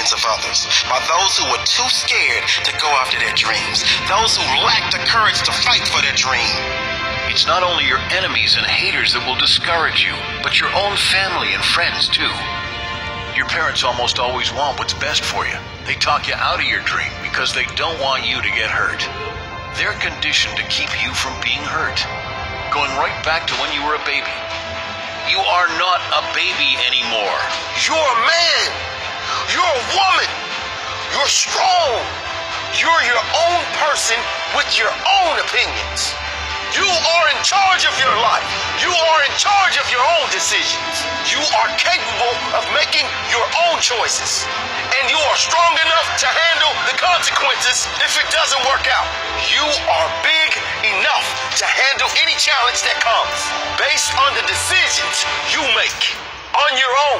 opinions of others, by those who were too scared to go after their dreams, those who lacked the courage to fight for their dream. It's not only your enemies and haters that will discourage you, but your own family and friends too. Your parents almost always want what's best for you. They talk you out of your dream because they don't want you to get hurt. They're conditioned to keep you from being hurt. Going right back to when you were a baby. You are not a baby anymore. You're a man. You're a woman. You're strong. You're your own person with your own opinions. You are in charge of your life. You are in charge of your own decisions. You are capable of making your own choices. And you are strong enough to handle the consequences if it doesn't work out. You are big enough to handle any challenge that comes based on the decisions you make on your own.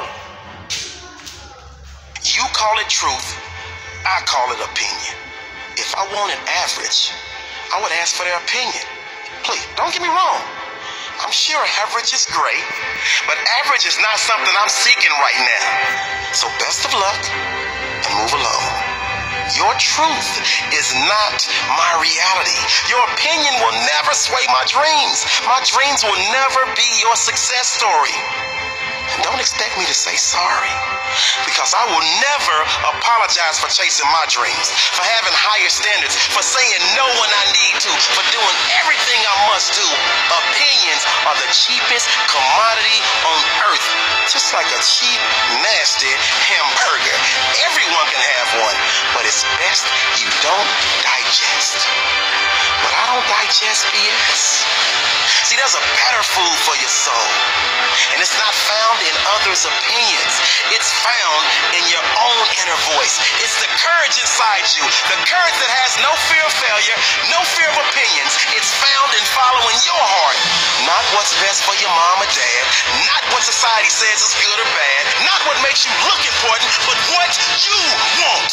You call it truth, I call it opinion. If I wanted average, I would ask for their opinion. Please, don't get me wrong. I'm sure average is great, but average is not something I'm seeking right now. So best of luck and move along. Your truth is not my reality. Your opinion will never sway my dreams. My dreams will never be your success story. And don't expect me to say sorry, because I will never apologize for chasing my dreams, for having higher standards, for saying no when I need to, for doing everything I must do. Opinions are the cheapest commodity on earth, just like a cheap, nasty hamburger. Everyone can have one, but it's best you don't digest. But I don't digest BS. See, there's a better food for your soul, and it's not found in others' opinions. It's found in your own inner voice. It's the courage inside you, the courage that has no fear of failure, no fear of opinions. It's found in following your heart, not what's best for your mom or dad, not what society says is good or bad, not what makes you look important, but what you want.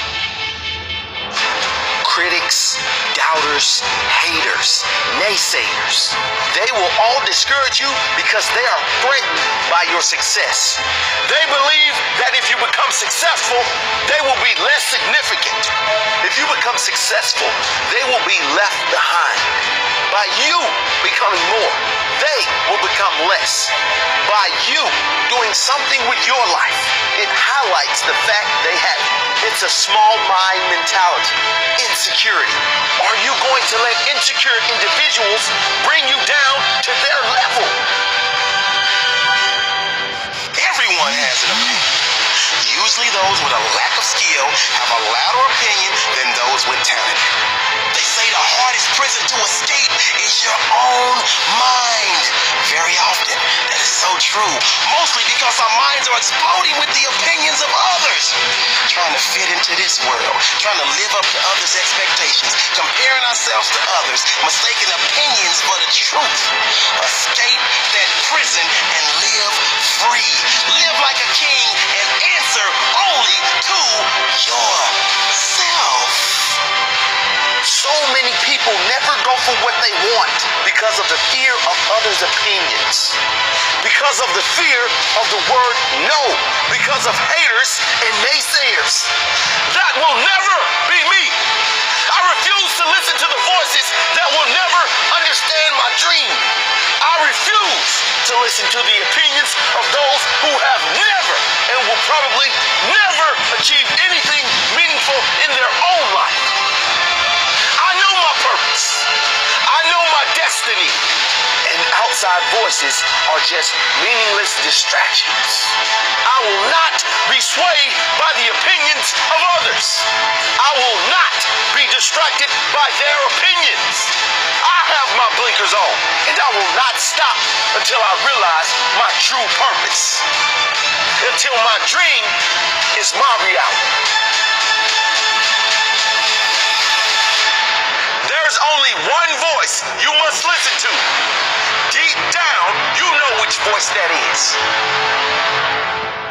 Critics, doubters, haters, naysayers, they will all discourage you because they are threatened by your success. They believe that if you become successful, they will be less significant. If you become successful, they will be left behind. By you becoming more, they will become less. By you doing something with your life, it highlights the fact they have it. It's a small mind mentality. Insecurity. Are you going to let insecure individuals bring you down to their level? Everyone has an opinion. Usually those with a lack of skill have a louder opinion than those with talent. They say the hardest prison to escape is your own mind. Very often, that is so true. Mostly because our minds are exploding with the opinions of others. Trying to fit into this world, trying to live up to others' expectations, comparing ourselves to others, mistaking opinions for the truth. Escape that prison and live free. Live like a king and answer only to yourself. So many people never go for what they want because of the fear of others' opinions, because of the fear of the word no, because of haters and naysayers. That will never be me. I refuse to listen to the voices that will never understand my dream. I refuse to listen to the opinions of those who have never and will probably never achieve anything meaningful in their own life. I know my purpose. I know my destiny. And outside voices are just meaningless distractions. I will not be swayed by the opinions of others. I will not be distracted by their opinions. I have my blinkers on, and I will not stop until I realize my true purpose. Until my dream is my reality. There's only one voice you must listen to. Deep down, you know which voice that is.